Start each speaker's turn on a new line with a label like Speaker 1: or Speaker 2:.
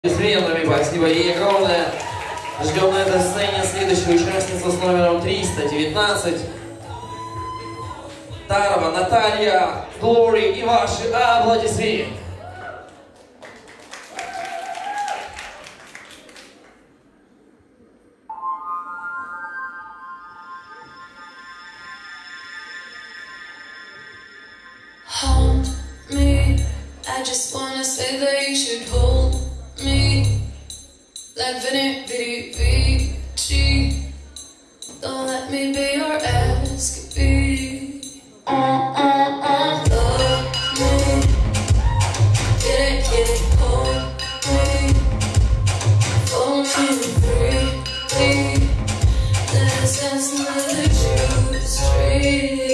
Speaker 1: Аплодисментами, спасибо ей огромное. Ждем на этой сцене следующую участницу с номером 319. Тарова Наталья, Глори и ваши аплодисменты.
Speaker 2: Hold me, I just wanna say that you should hold me like Vinny Vici. Don't let me be your escapee. Love me, get it, hold me, hold me freely. Let's dance under the Jewish tree.